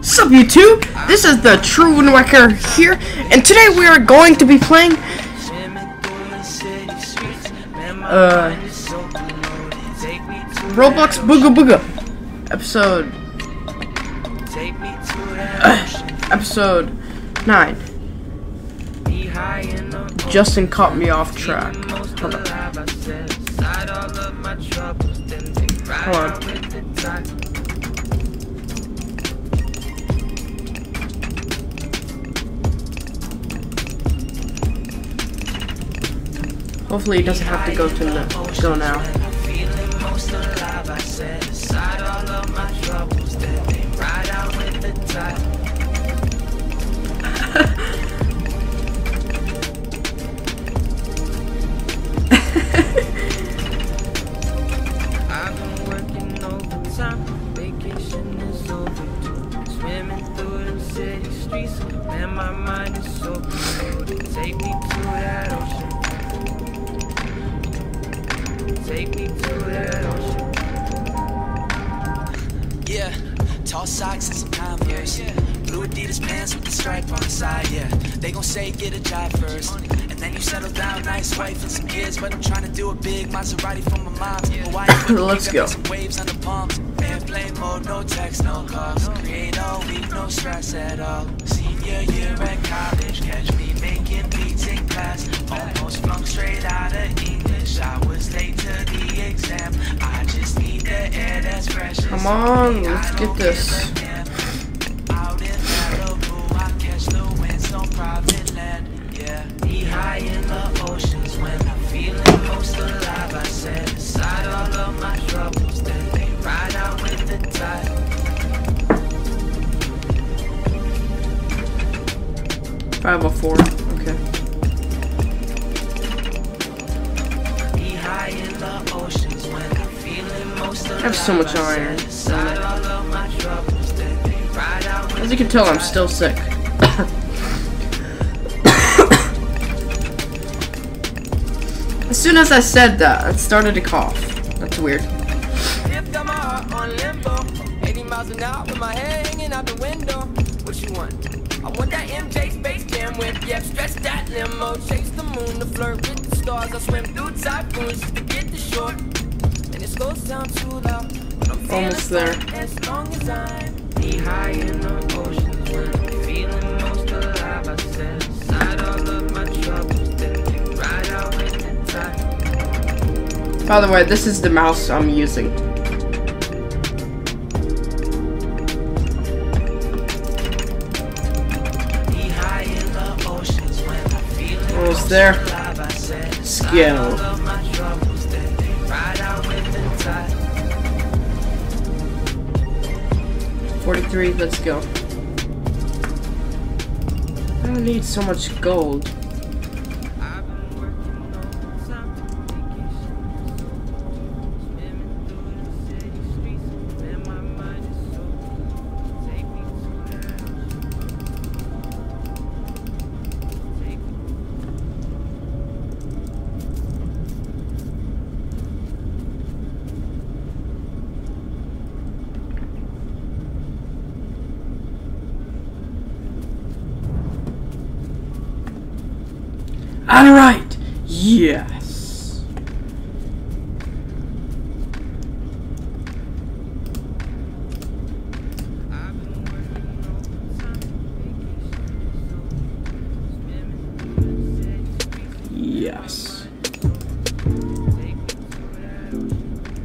What's up, YouTube? This is the True Windwaker here, and today we are going to be playing Roblox Booga Booga episode 9. Justin caught me off track. Hold on. Hopefully he doesn't have to go now. I've been working overtime, vacation is overdue. Swimming through the city streets, man, my mind is so polluted. Take me to that ocean. Take me to that ocean. Yeah, tall socks and some Converse. Blue Adidas pants with the stripe on the side. Yeah, they gon' say get a job first, and then you settle down, nice wife and some kids. But I'm trying to do a big Maserati for my mom. Let's go. Some waves on the palms. Airplane mode, no text, no calls. Create all week, no stress at all. Senior year at college, catch me making beats in class. Almost flung straight out of English. I was late to the exam. I just need the air that's fresh. Come on, let's get this. Out in Malibu, I catch the winds on private land. Yeah, be high in the oceans when I'm feeling most alive. I set aside all of my troubles, then they ride out with the tide. 504. Okay. Be high in the oceans when I'm feeling most alive. I have so much iron. Aside all of my troubles, then they ride out with As you can tell, I'm still sick. As soon as I said that, I started to cough. That's weird. Got my heart on limbo, 80 miles an hour with my head hanging out the window. What you want? I want that MJ Space Jam whip, yeah, stretch that limo, chase the moon to flirt with the stars. I swim through typhoons just to get to shore, and it slows down too loud. But I'm Almost there. as long as I be high in the oceans when I'm feeling most alive. I set aside all of my troubles, then they ride out with the tide. By the way, this is the mouse I'm using. Be high in the oceans when I'm feeling Almost there. alive. I set Skill. all of my troubles, then they ride out with the tide. 43, let's go. I don't need so much gold. I've been working overtime, vacation is over. Swimming through the city streets, man, my mind is so polluted. Take me to that ocean. Take me. Alright! Yes! I've been working overtime, vacation is over. Swimming through the city streets, Yes. take me to that ocean.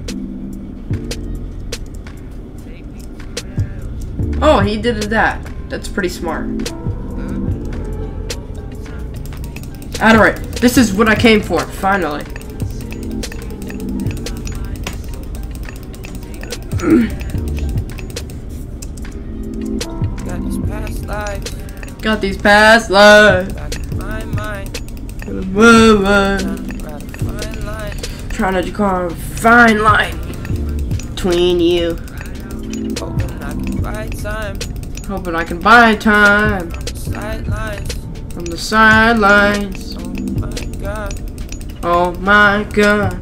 Take me to that ocean. Oh, he did that. That's pretty smart. Alright, this is what I came for, finally. Got these past lives, Got these past lives. back in my mind. Trying to draw a fine line between you. Hoping I can buy time Hoping I can buy time on the sidelines. from the sidelines. Oh my God. Oh my God.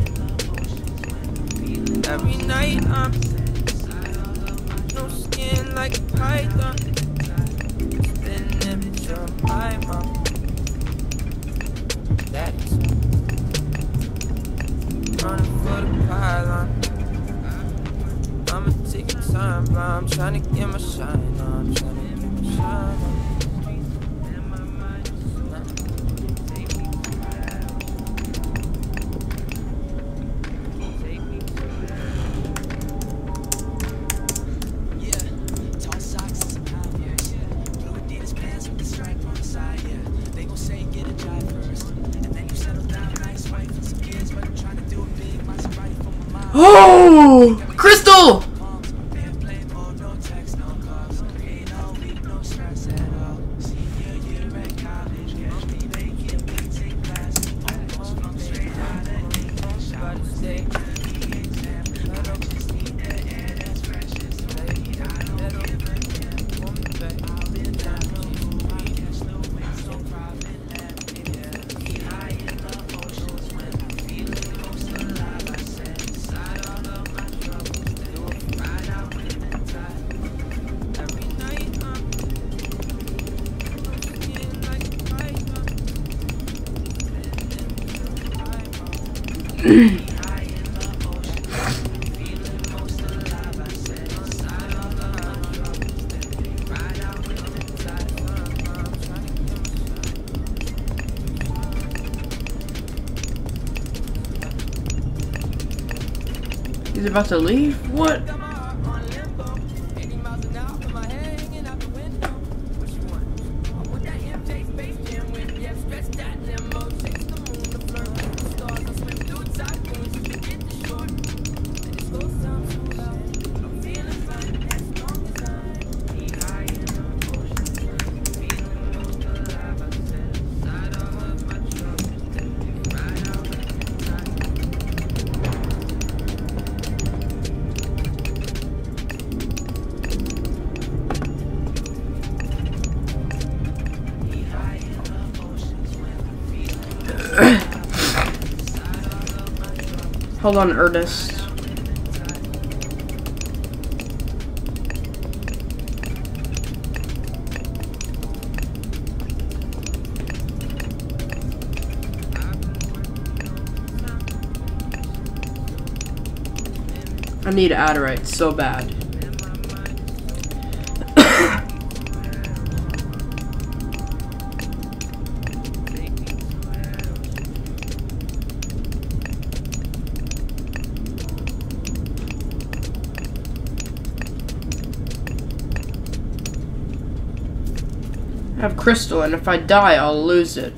Every night I'm no skin skin like a python. Spin image of my mom. Daddy's running for the pylon. I'ma take your time, bro. I'm trying to get my shine on. I'm trying to get my shine on. Oh, Crystal! He's about to leave? What? Hold on, Ernest. I need Adderite so bad. I have crystal, and if I die, I'll lose it.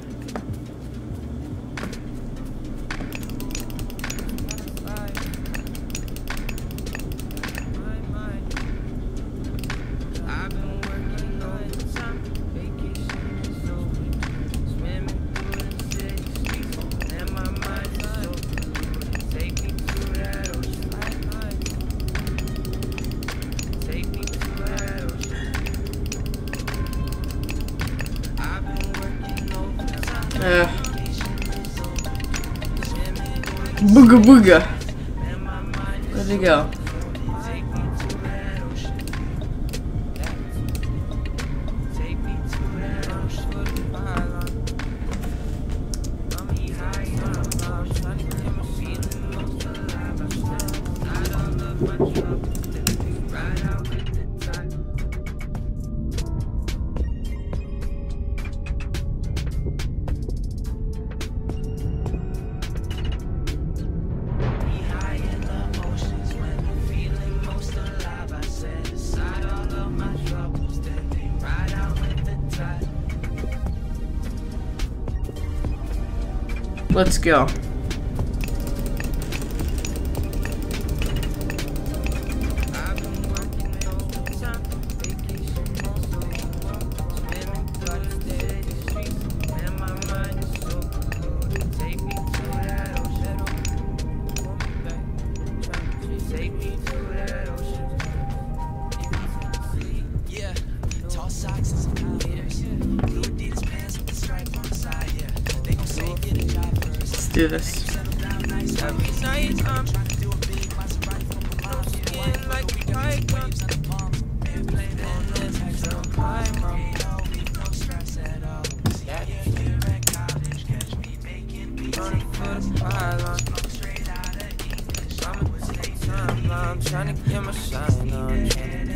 Booga booga. Where'd he go? Let's go. Do this. I'm trying to get my shine on.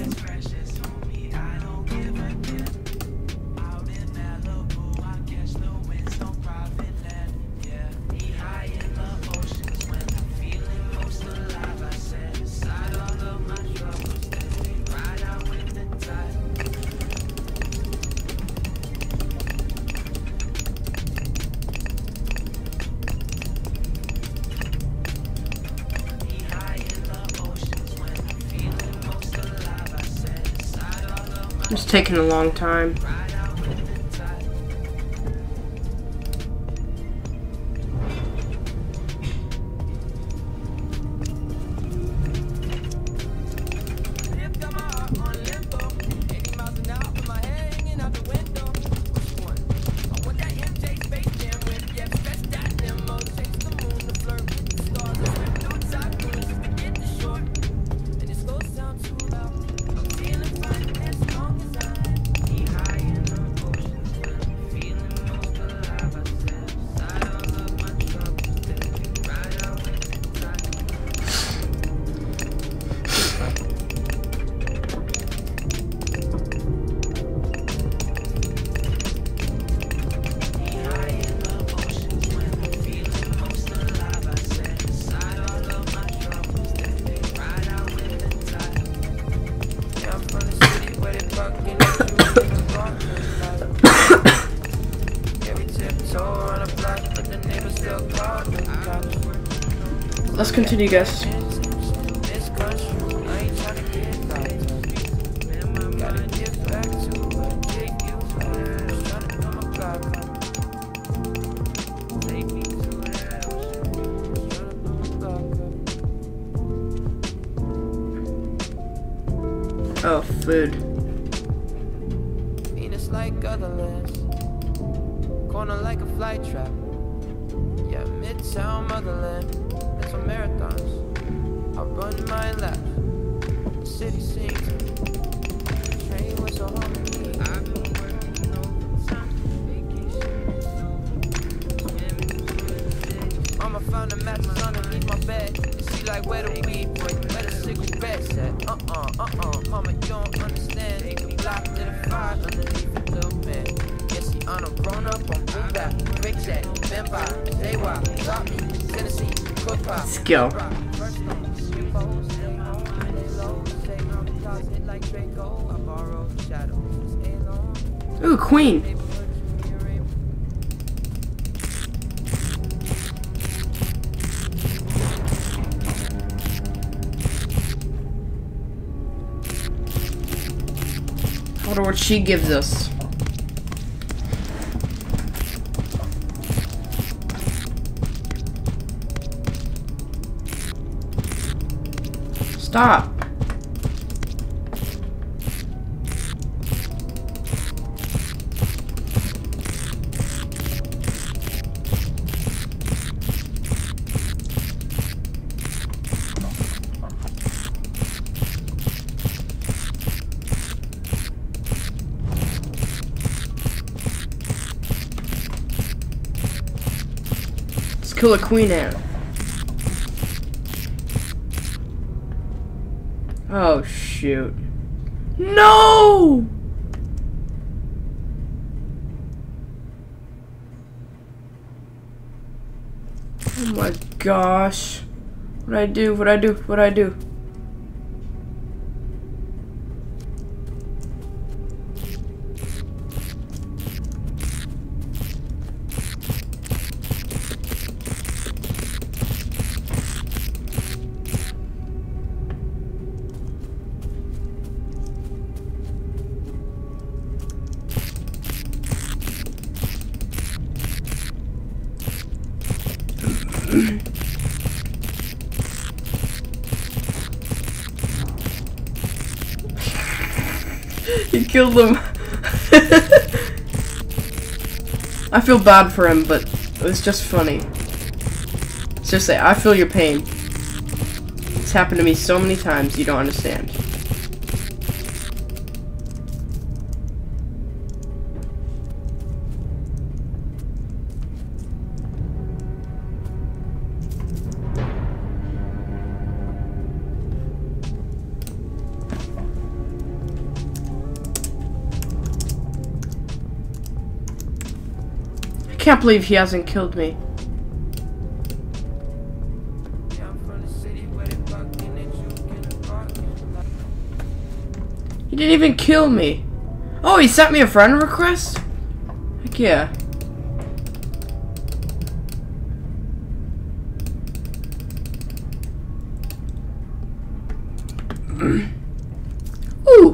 It's taking a long time. Let's continue, guys. Oh, food. Venus like other lands, corner like a flight trap. Yeah, midtown motherland. That's on marathons. I run my laps. The city sings. The train was a home to me. I've been working overtime. Vacation. Mama found a mattress underneath my bed. She like, where the weed, boy? Where the cigarettes at? Mama, you don't understand. The block to the fire underneath the little man. Yeah, she on a grown up on booga, Rick Jack, Bemba, J.Y., Drop Me, Tennessee, Cook Pop. Let's go. Ooh, Queen. I wonder what she gives us. Stop. Let's kill a queen ant. Oh, shoot. No! Oh my gosh. What'd I do? What'd I do? What'd I do? He killed him. I feel bad for him, but it was just funny. Seriously, I feel your pain. It's happened to me so many times, you don't understand. Can't believe he hasn't killed me. He didn't even kill me. Oh, he sent me a friend request? Heck yeah. Ooh.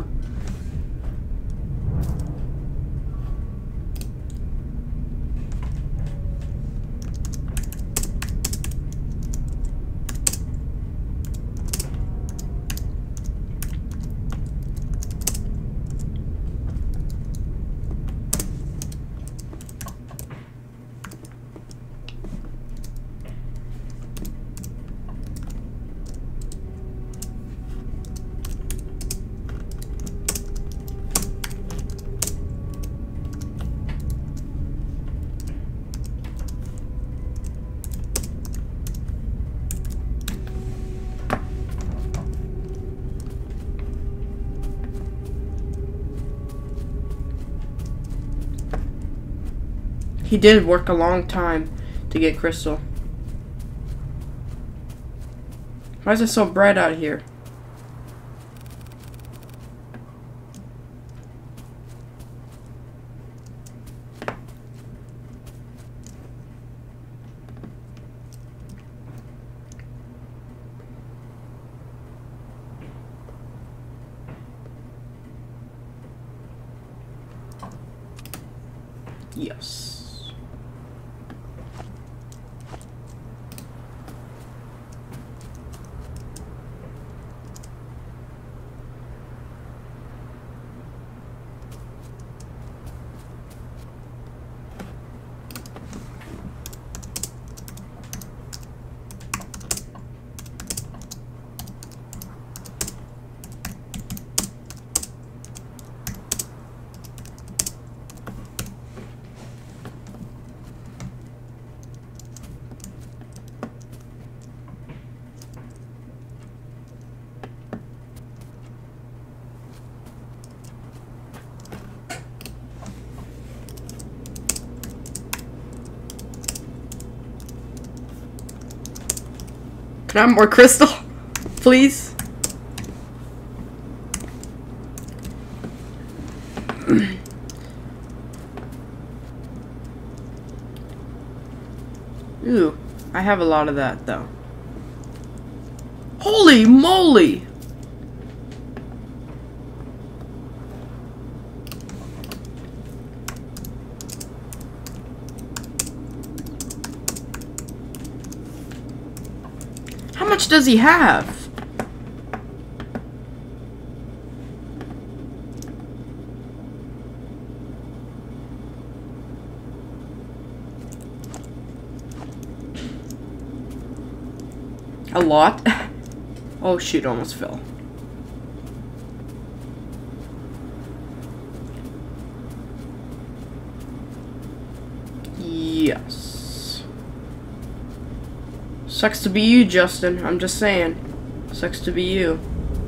He did work a long time to get crystal. Why is it so bright out here? Yes. Can I have more crystal? Please? Ooh, I have a lot of that though. Holy moly! How much does he have? A lot? Oh shoot, almost fell. Yes. Sucks to be you, Justin. I'm just saying. Sucks to be you.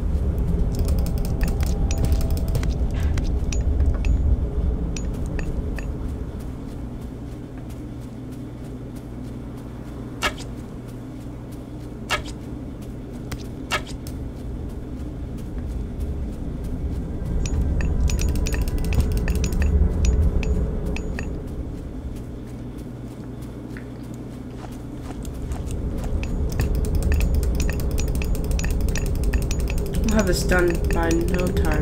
We'll have this done by no time.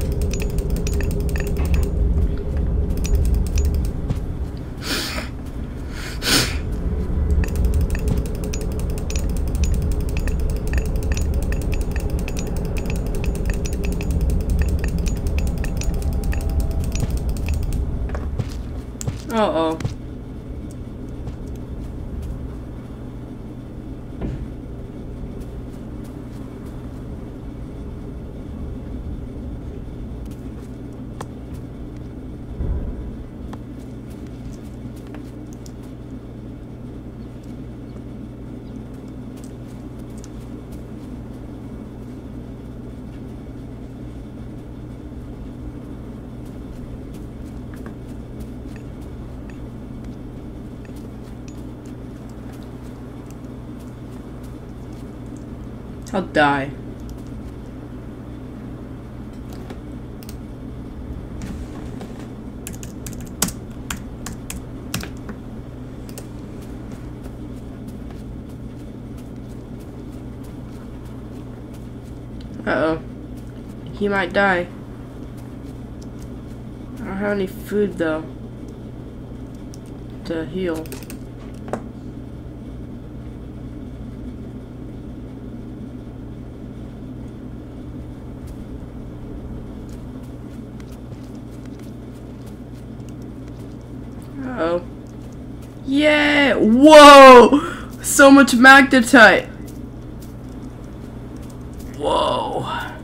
Uh-oh. I'll die. Uh-oh. He might die. I don't have any food, though, to heal. Uh-oh. Yeah! Whoa! So much magnetite! Whoa.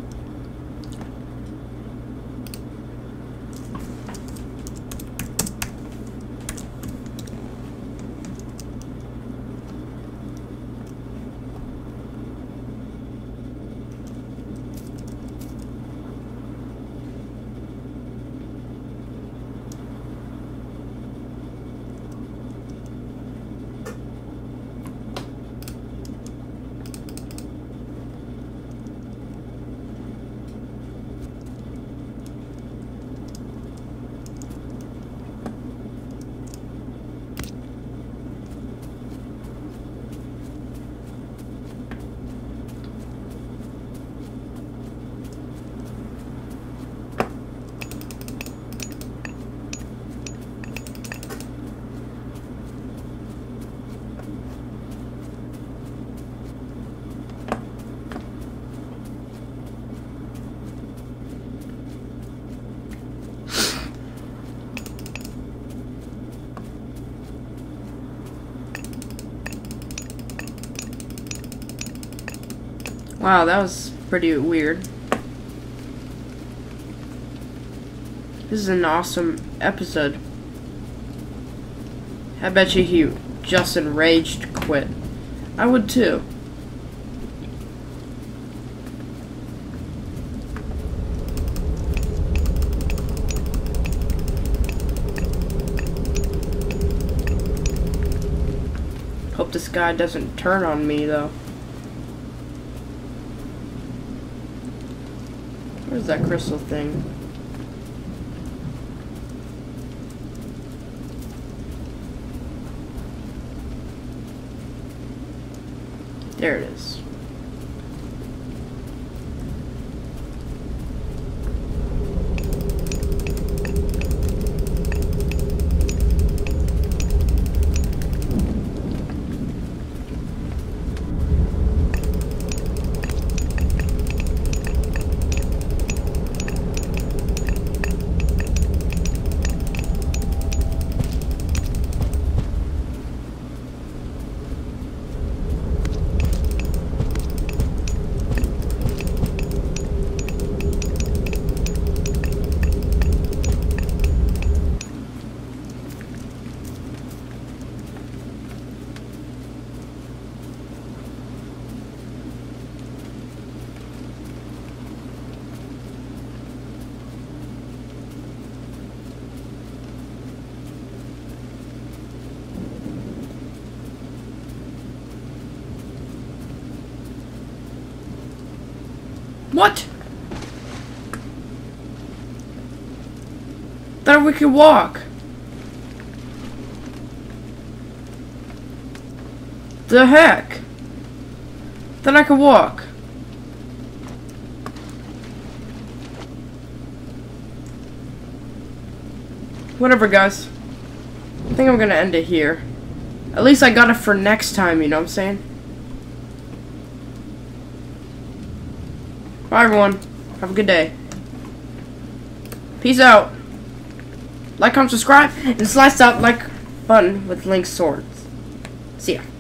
Wow, that was pretty weird. This is an awesome episode. I bet you he just enraged quit. I would too. Hope this guy doesn't turn on me though. Where's that crystal thing? There it is. What? Thought we could walk. The heck? Then I could walk. Whatever, guys. I think I'm gonna end it here. At least I got it for next time, you know what I'm saying? Bye, everyone. Have a good day. Peace out. Like, comment, subscribe, and slice that like button with Link's swords. See ya.